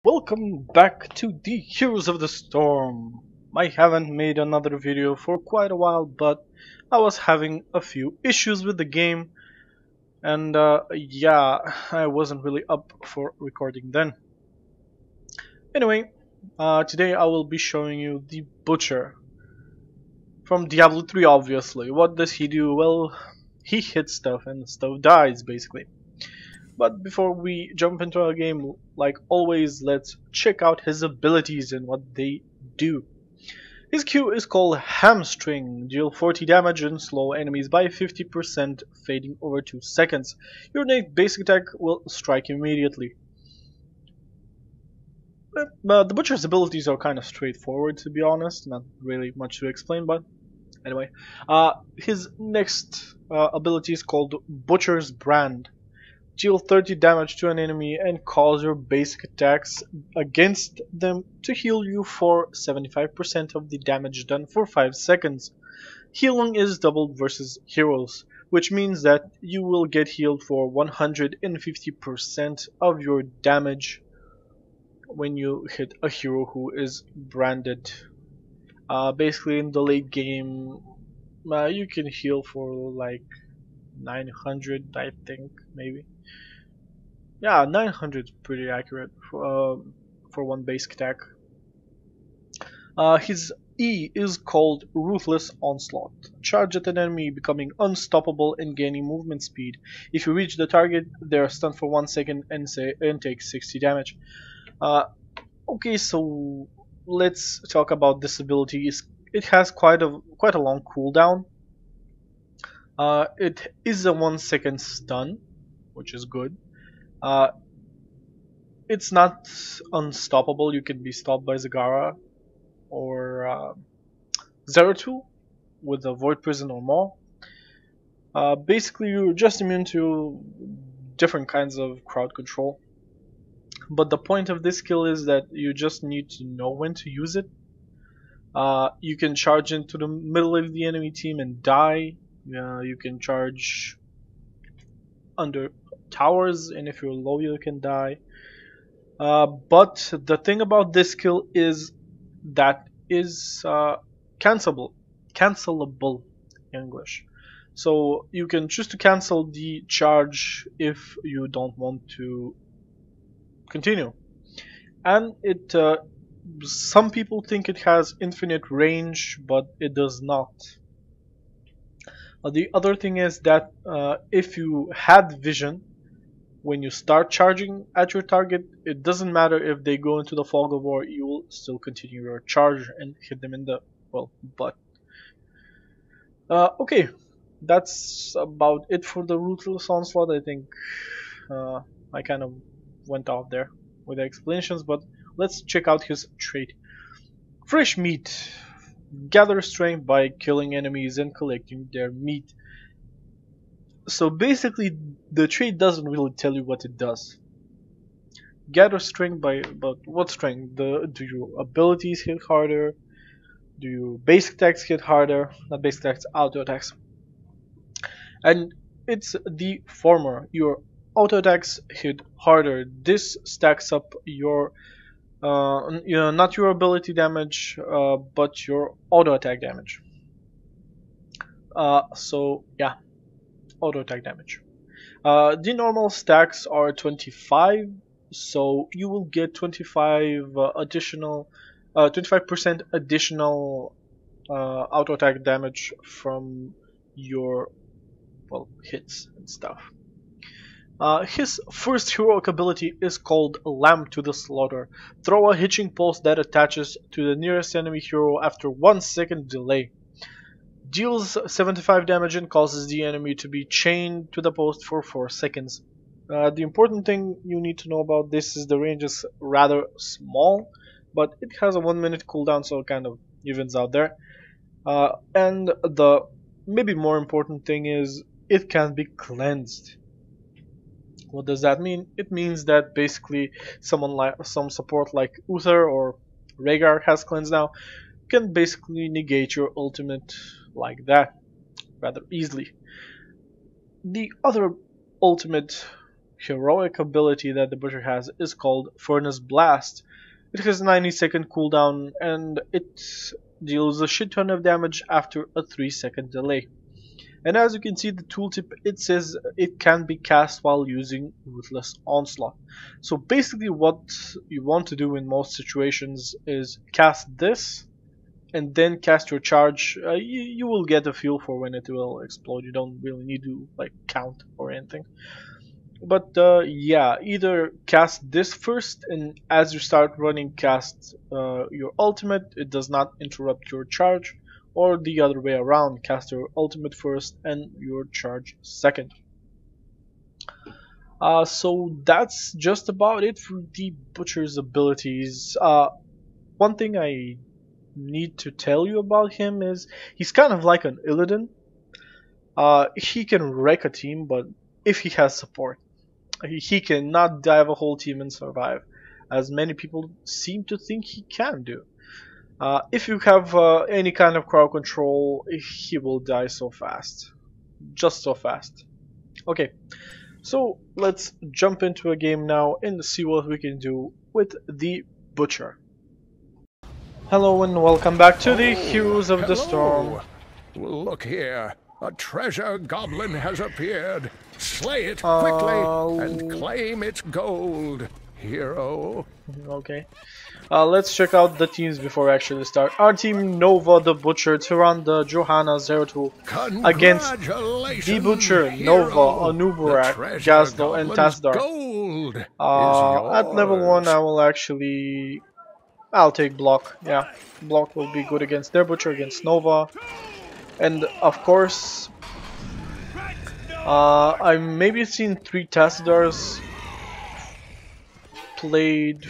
Welcome back to the Heroes of the Storm. I haven't made another video for quite a while, but I was having a few issues with the game, and yeah, I wasn't really up for recording then. Anyway, today I will be showing you the Butcher from Diablo 3, obviously. What does he do? Well, he hits stuff and stuff dies, basically. But before we jump into our game, like always, let's check out his abilities and what they do. His Q is called Hamstring, deal 40 damage and slow enemies by 50%, fading over 2 seconds. Your next basic attack will strike immediately. The Butcher's abilities are kind of straightforward, to be honest, not really much to explain, but anyway. His next ability is called Butcher's Brand. Deal 30 damage to an enemy and cause your basic attacks against them to heal you for 75% of the damage done for 5 seconds. Healing is doubled versus heroes, which means that you will get healed for 150% of your damage when you hit a hero who is branded. Basically in the late game, you can heal for like 900, I think, maybe. Yeah, 900 is pretty accurate for one basic attack. His E is called Ruthless Onslaught. Charge at an enemy, becoming unstoppable and gaining movement speed. If you reach the target, they are stunned for 1 second and take 60 damage. Okay, so let's talk about this ability. It has quite a long cooldown. It is a 1 second stun, which is good. It's not unstoppable. You can be stopped by Zagara or Zeratul with a Void Prison or more. Basically, you're just immune to different kinds of crowd control. But the point of this skill is that you just need to know when to use it. You can charge into the middle of the enemy team and die. You can charge under towers, and if you're low you can die. But the thing about this skill is that is cancelable in English. So you can choose to cancel the charge if you don't want to continue. And it some people think it has infinite range, but it does not. The other thing is that if you had vision when you start charging at your target, it doesn't matter if they go into the fog of war, you will still continue your charge and hit them in the, well, butt. Okay, that's about it for the Ruthless Onslaught. I think I kind of went out there with the explanations, but let's check out his trait. Fresh meat. Gather strength by killing enemies and collecting their meat. So basically, the trait doesn't really tell you what it does. Gather strength but what strength? Do your abilities hit harder? Do your basic attacks hit harder? Not basic attacks, auto attacks. And it's the former. Your auto attacks hit harder. This stacks up your not your ability damage, but your auto attack damage. So yeah, auto attack damage. The normal stacks are 25, so you will get 25 additional, 25% additional auto attack damage from your hits and stuff. His first heroic ability is called Lamb to the Slaughter. Throw a hitching post that attaches to the nearest enemy hero after 1 second delay. Deals 75 damage and causes the enemy to be chained to the post for 4 seconds. The important thing you need to know about this is the range is rather small, but it has a 1 minute cooldown, so it kind of evens out there. And the maybe more important thing is it can be cleansed. What does that mean? It means that basically some support like Uther or Rhaegar has cleanse now can basically negate your ultimate like that rather easily. The other ultimate heroic ability that the Butcher has is called Furnace Blast. It has a 90-second cooldown and it deals a shit ton of damage after a 3-second delay. And as you can see the tooltip, it says it can be cast while using Ruthless Onslaught. So basically what you want to do in most situations is cast this and then cast your charge. You will get a feel for when it will explode. You don't really need to like count or anything. But yeah, either cast this first and as you start running cast your ultimate. It does not interrupt your charge, or the other way around, cast your ultimate first and your charge second. So that's just about it for the Butcher's abilities. One thing I need to tell you about him is he's kind of like an Illidan. He can wreck a team, but if he has support, he cannot dive a whole team and survive, as many people seem to think he can do. If you have any kind of crowd control, he will die so fast. Just so fast. Okay, so let's jump into a game now and see what we can do with the Butcher. Hello and welcome back to the Heroes of the Storm. Look here, a treasure goblin has appeared. Slay it quickly and claim its gold, hero. Okay. Let's check out the teams before we actually start. Our team: Nova, the Butcher, Tyrande, Johanna, Zeratul, against the Butcher, Nova, Anubarak, Gazlo, and Tasdar. At level 1 I will actually... I'll take Block. Yeah, Block will be good against their Butcher, against Nova. And of course, I've maybe seen 3 Tassadars played.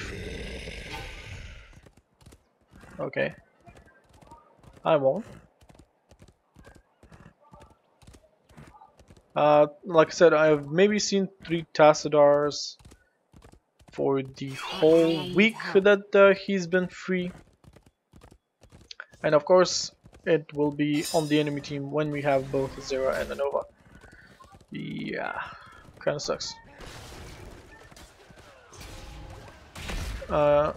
Okay, I won't. Like I said, I've maybe seen 3 Tassadars for the whole week that he's been free. And of course, it will be on the enemy team when we have both Zera and a Nova. Yeah, kinda sucks. Oh.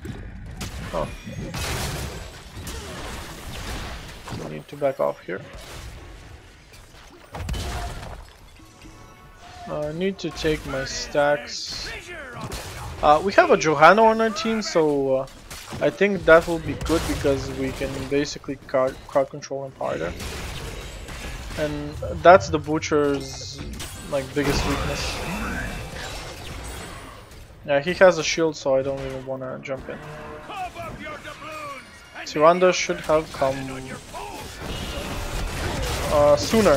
I need to back off here. I need to take my stacks. We have a Johanna on our team, so I think that will be good because we can basically crowd control him harder. And that's the Butcher's like biggest weakness. Yeah, he has a shield, so I don't even want to jump in. Tyrande should have come sooner.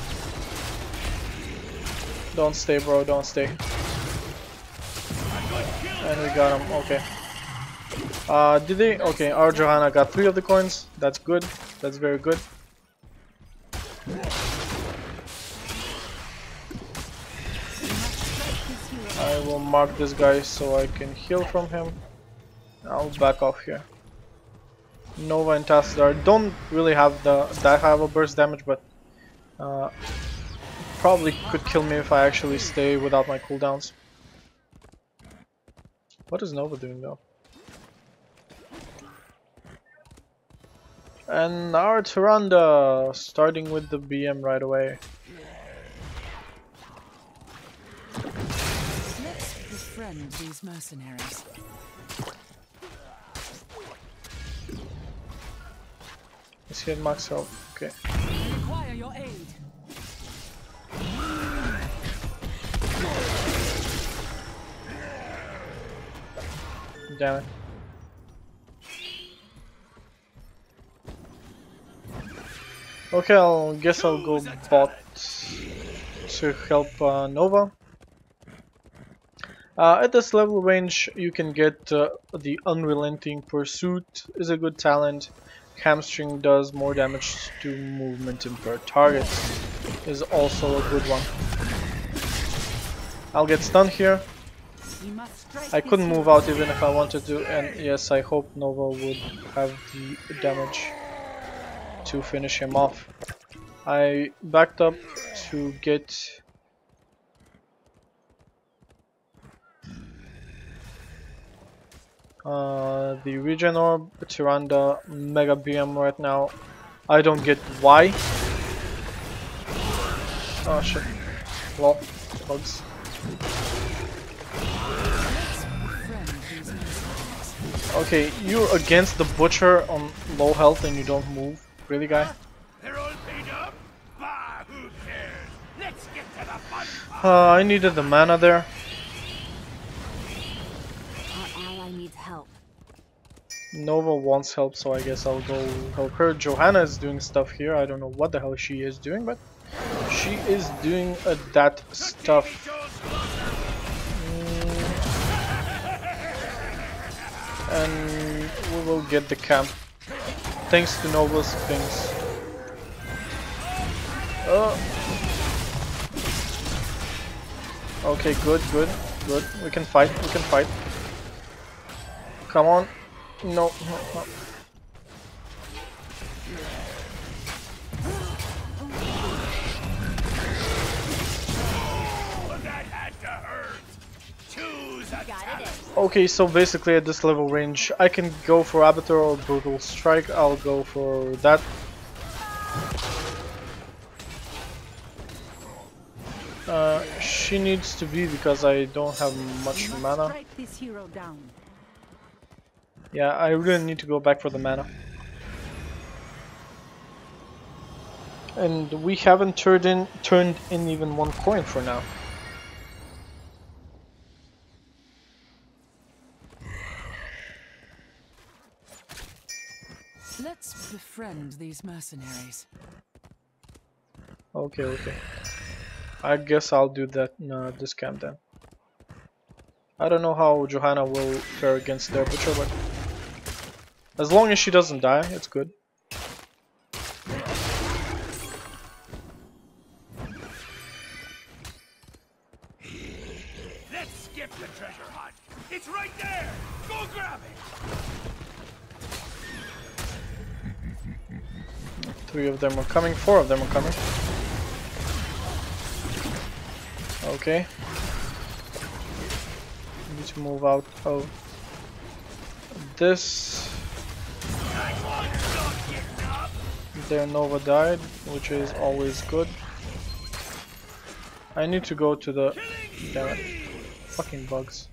Don't stay, bro, don't stay. And we got him, okay. Did they? Okay, our Johanna got 3 of the coins. That's good. That's very good. I will mark this guy so I can heal from him. I'll back off here. Nova and Tassadar don't really have that high of a burst damage, but probably could kill me if I actually stay without my cooldowns. What is Nova doing though? And our Tyrande starting with the BM right away. Let's befriend these mercenaries. Let's hit max health. Okay. I require your aid. Damn it. Okay, I guess I'll go bot to help Nova. At this level range you can get the Unrelenting Pursuit is a good talent. Hamstring does more damage to movement and per target is also a good one. I'll get stunned here. I couldn't move out even if I wanted to, and yes, I hope Nova would have the damage to finish him off. I backed up to get The Regen Orb, Tyrande, Mega BM right now. I don't get why. Oh shit. Lol. Bugs. Okay, you're against the Butcher on low health and you don't move. Really, guy? They're all paid up? Bah, who cares? Let's get to the fun. I needed the mana there. Our ally needs help. Nova wants help, so I guess I'll go help her. Johanna is doing stuff here. I don't know what the hell she is doing, but she is doing that stuff. And we will get the camp. Thanks to Nova's things. Okay, good. We can fight. Come on. No. That had to hurt. Choose a talent. Okay, so basically at this level range, I can go for Abator or Brutal Strike. I'll go for that. She needs to be because I don't have much mana. Yeah, I really need to go back for the mana. And we haven't turned in even one coin for now. Let's befriend these mercenaries. Okay. I guess I'll do that this camp then. I don't know how Johanna will fare against their Butcher, but as long as she doesn't die, it's good. Let's skip the treasure hunt. It's right there. Go grab it. 3 of them are coming, 4 of them are coming. Okay. Need to move out of this. Their Nova died, which is always good. I need to go to the... Damn it. Fucking bugs.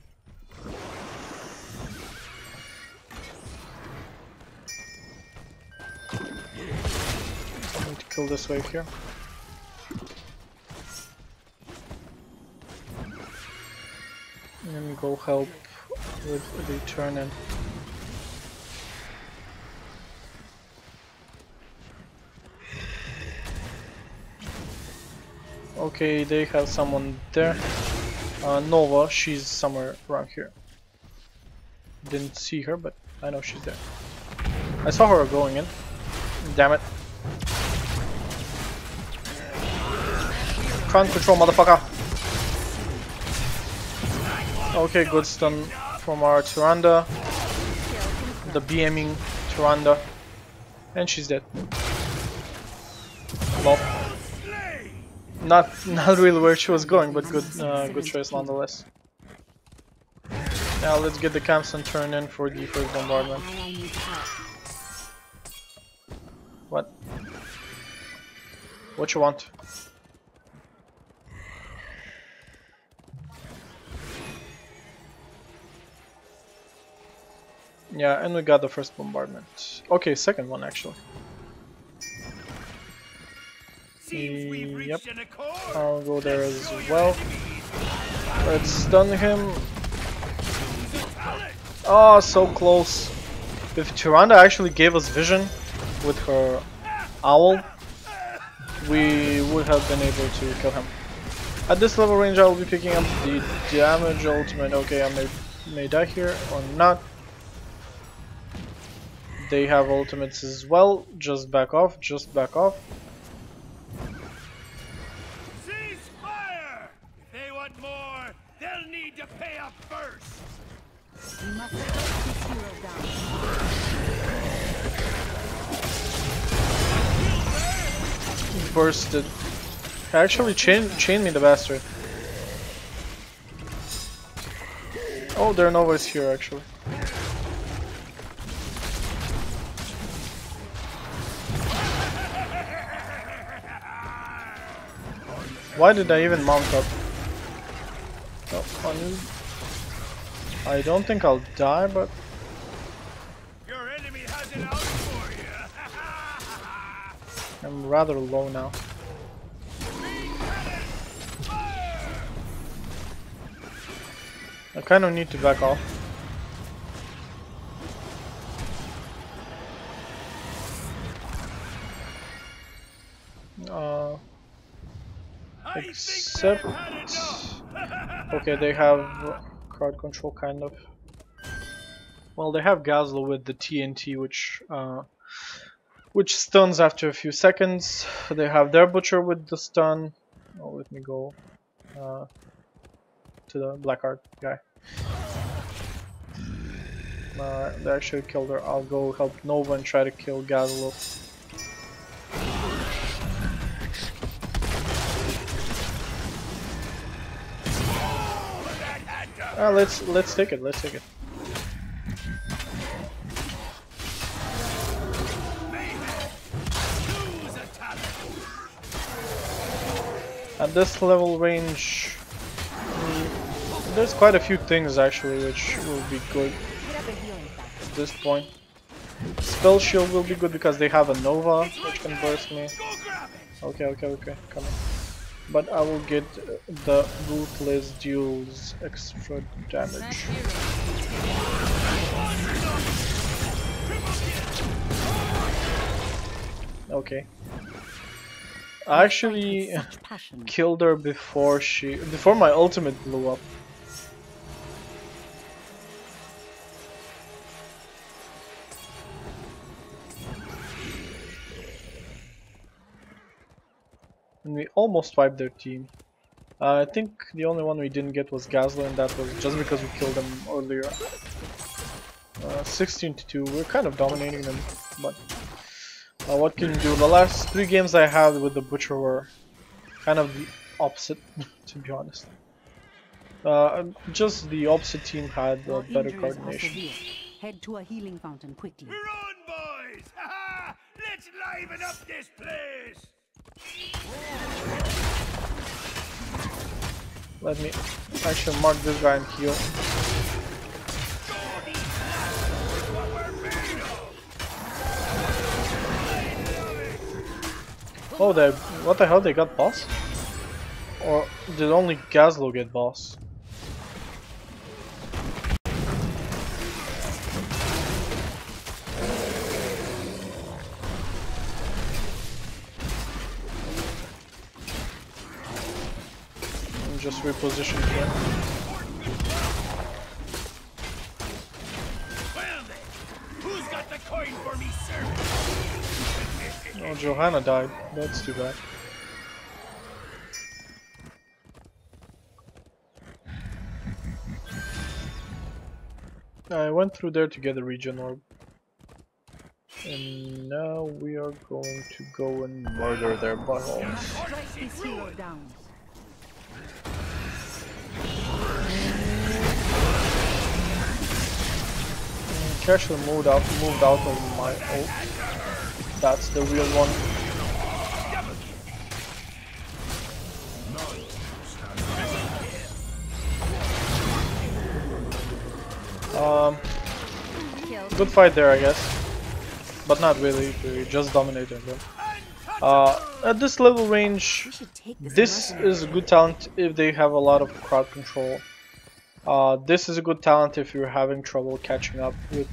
I need to kill this wave here. And go help with the turn-in. Okay, they have someone there. Nova, she's somewhere around here. Didn't see her, but I know she's there. I saw her going in. Damn it. Try and control, motherfucker. Okay, good stun from our Tyrande. The BMing Tyrande. And she's dead. Lol. Not really where she was going, but good choice nonetheless. Now let's get the camps and turn in for the first bombardment. What? What you want? Yeah, and we got the first bombardment. Okay, second one actually. Yep, I'll go there as well. Let's stun him. Oh, so close. If Tyrande actually gave us vision with her owl, we would have been able to kill him. At this level range, I will be picking up the damage ultimate. Okay, I may die here or not. They have ultimates as well. Just back off, just back off. Cease fire! If they want more, they'll need to pay up first. We must take this hero down. Bursted. Actually, chain me the bastard. Oh, their Nova is here actually. Why did I even mount up? Oh, I don't think I'll die, but Your enemy has it out for you. I'm rather low now. I kind of need to back off. Except... Okay, they have crowd control kind of. Well, they have Gazlo with the TNT, which stuns after a few seconds. They have their Butcher with the stun. Oh, let me go to the Blackheart guy. They actually killed her. I'll go help Nova and try to kill Gazlo. Let's take it. Let's take it. At this level range, there's quite a few things actually which will be good at this point. Spell Shield will be good because they have a Nova which can burst me. Okay, come on. But I will get the Ruthless Duel's extra damage. Okay. I actually killed her before my ultimate blew up. And we almost wiped their team. I think the only one we didn't get was Gazla, and that was just because we killed them earlier. 16-2, we're kind of dominating them, but what can you do? The last 3 games I had with the Butcher were kind of the opposite, to be honest. Just the opposite team had better coordination. Head to a healing fountain quickly. We're on, boys! Ha-ha! Let's liven up this place! Let me actually mark this guy and heal. Oh, what the hell? They got boss? Or did only Gazlo get boss? Just reposition here. Well then, who's got the coin for me, sir? Oh, Johanna died. That's too bad. I went through there to get the regen orb. And now we are going to go and murder their buttholes. Strike this hero down. He actually moved out of my ult. That's the real one. Good fight there, I guess. But not really, we just dominated them. At this level range, this is a good talent if they have a lot of crowd control. This is a good talent if you're having trouble catching up with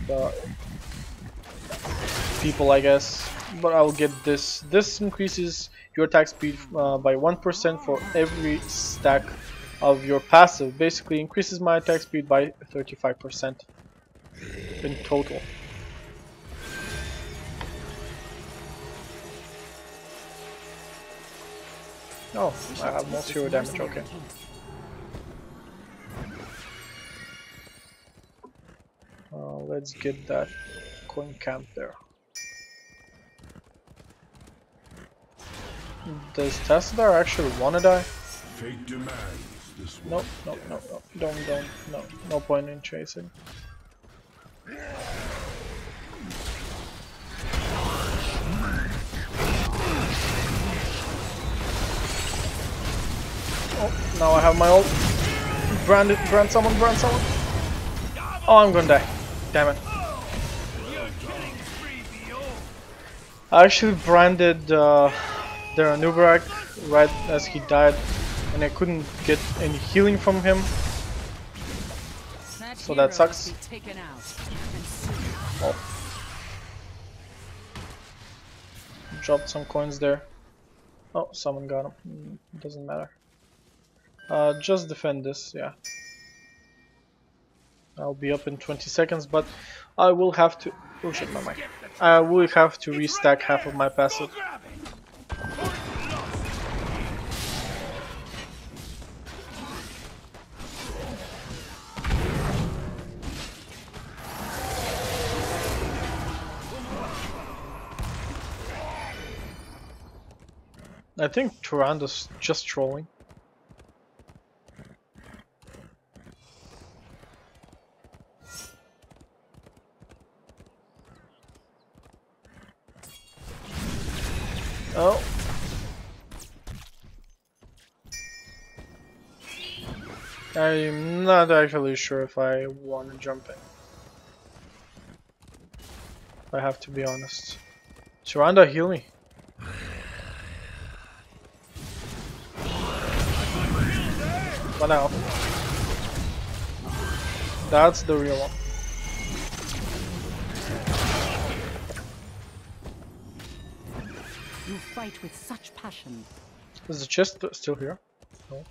people, I guess. But I'll get this. This increases your attack speed by 1% for every stack of your passive. Basically increases my attack speed by 35% in total. Oh, I have more zero damage, okay. Let's get that coin camp there. Does Tassadar actually wanna die? Fate demands this No, no point in chasing. Now I have my ult. Brand someone, brand someone. Oh, I'm gonna die. Damn it. I actually branded their Nubarak right as he died, and I couldn't get any healing from him. So that sucks. Oh. Dropped some coins there. Oh, someone got him. Doesn't matter. Just defend this, yeah. I'll be up in 20 seconds, but I will have to... Oh shit, my mic. I will have to restack half of my passive. I think Tyranda's just trolling. Oh. I'm not actually sure if I want to jump in. I have to be honest. Tyranda, heal me. But now. That's the real one. You fight with such passion. Is the chest still here? No.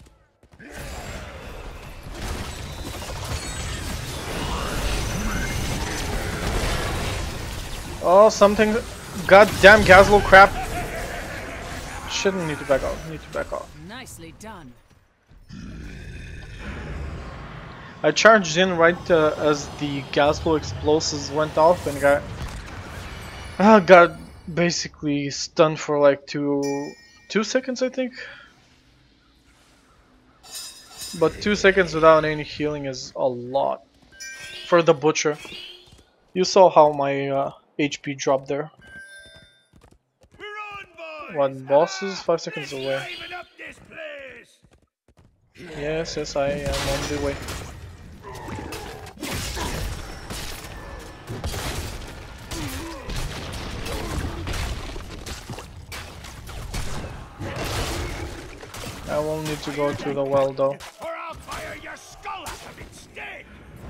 Oh, something. Goddamn Gazlo crap. Shouldn't need to back off. Need to back off. Nicely done. I charged in right as the Gazlo explosives went off and got basically stunned for like two seconds, I think. But 2 seconds without any healing is a lot for the butcher. You saw how my HP dropped there. One boss is 5 seconds away. Yes, yes, I am on the way. I will need to go to the well though. Or I'll fire your skull at them instead.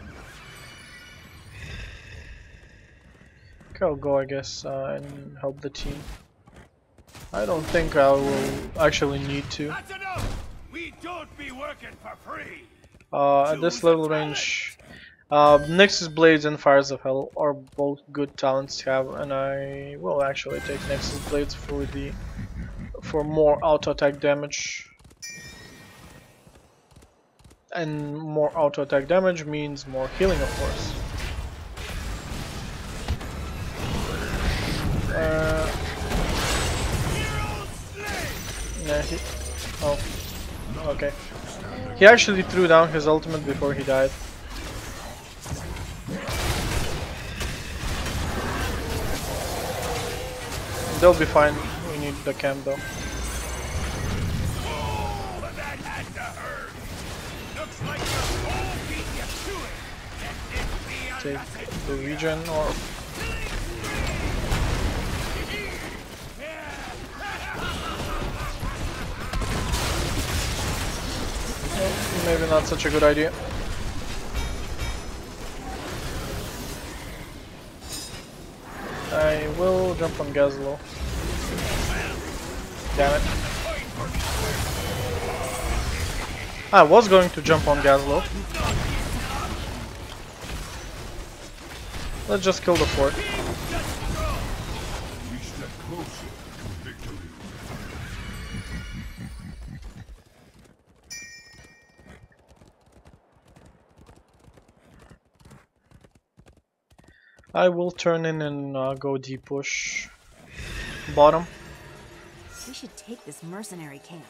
Okay, I'll go, I guess, and help the team. I don't think I will actually need to. That's enough. We don't be working for free. At this level range, Nexus Blades and Fires of Hell are both good talents to have, and I will actually take Nexus Blades for more auto attack damage. And more auto attack damage means more healing, of course. Yeah, oh, okay. He actually threw down his ultimate before he died. They'll be fine. We need the camp though. Take the regen or maybe not such a good idea. I will jump on Gazlo. Damn it. I was going to jump on Gazlo. Let's just kill the fort. I will turn in and go deep push bottom. We should take this mercenary camp.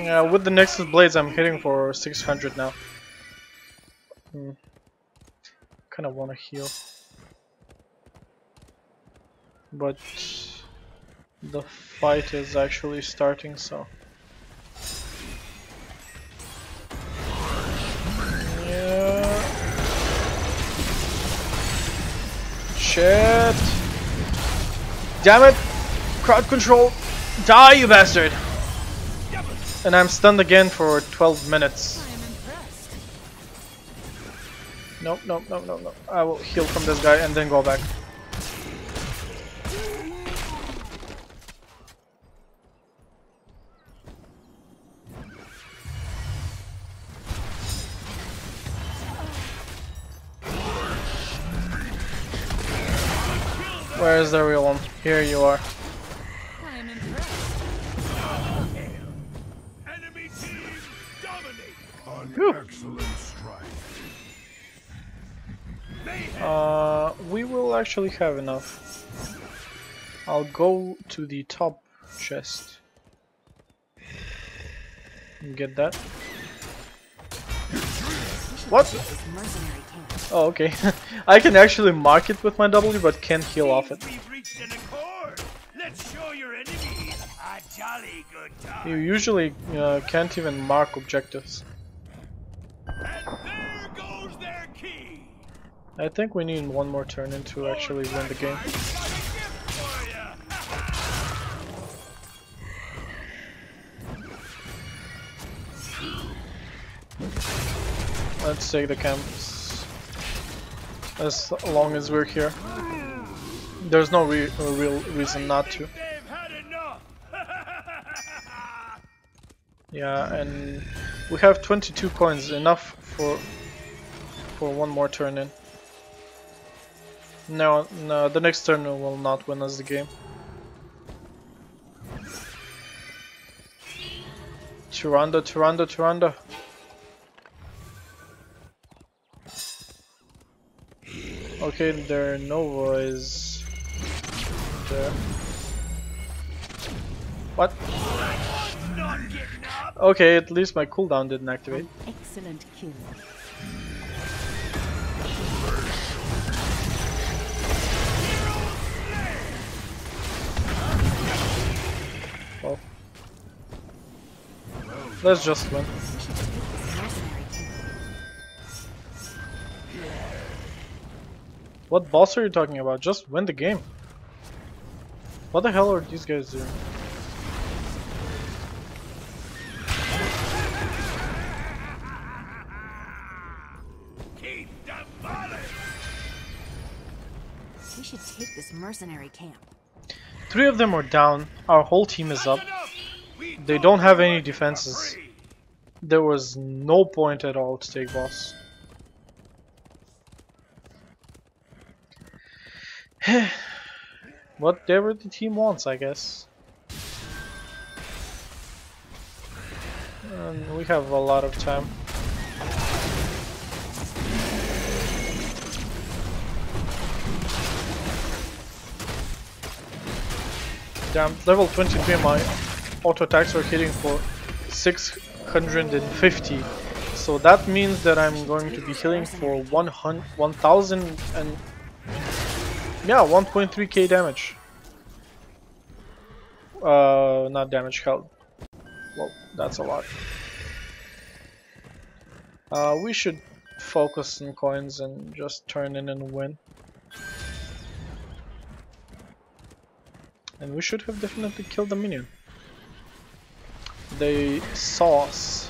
Yeah, with the Nexus Blades, I'm hitting for 600 now. Kind of want to heal. But the fight is actually starting, so... Yeah. Shit! Damn it! Crowd control! Die, you bastard! And I'm stunned again for 12 minutes. Nope, nope, nope, nope, nope. I will heal from this guy and then go back. Where is the real one? Here you are. I am impressed. Enemy team dominate. An excellent strike. We will actually have enough. I'll go to the top chest. Get that. What? Oh, okay. I can actually mark it with my W, but can't heal off it. We've reached an accord. Let's show your enemy a jolly good time. You usually can't even mark objectives. And there goes their key. I think we need one more turn in to actually win the game. I've got a gift for ya. Let's take the camps as long as we're here. There's no real reason not to. They've had enough. Yeah, and we have 22 coins, enough for one more turn in. No, the next turn will not win us the game. Tyrande, Tyrande, Tyrande. Okay, their Nova is there. What? Not getting up. Okay, at least my cooldown didn't activate. Excellent kill. Well, let's just win. What boss are you talking about? Just win the game. What the hell are these guys doing? Keep demolishing. We should take this mercenary camp. 3 of them are down. Our whole team is up. They don't have any defenses. There was no point at all to take boss. Whatever the team wants, I guess. And we have a lot of time. Damn, level 23 my auto attacks are hitting for 650. So that means that I'm going to be healing for 1000 and yeah, 1.3k damage. Not damage, health. Well, that's a lot. We should focus on coins and just turn in and win. And we should have definitely killed the minion. They saw us.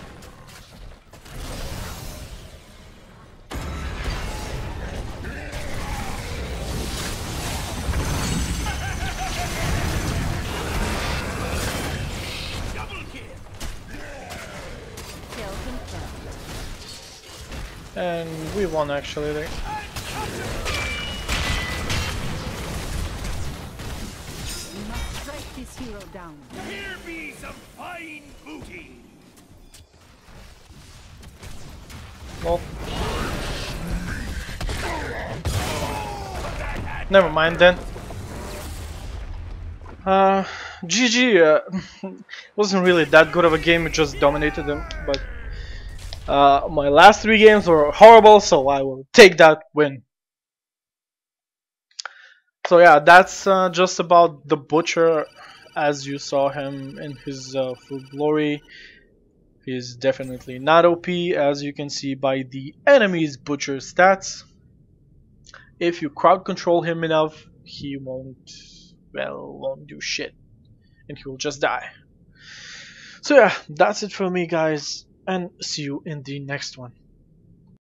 And we won actually there. We must strike this hero down. Here be some fine booty. Well, never mind then. GG. Wasn't really that good of a game. It just dominated them. But my last 3 games were horrible, so I will take that win. So yeah, that's just about the Butcher as you saw him in his full glory. He's definitely not OP, as you can see by the enemy's Butcher stats. If you crowd control him enough, he won't do shit. And he will just die. So yeah, that's it for me, guys, and see you in the next one.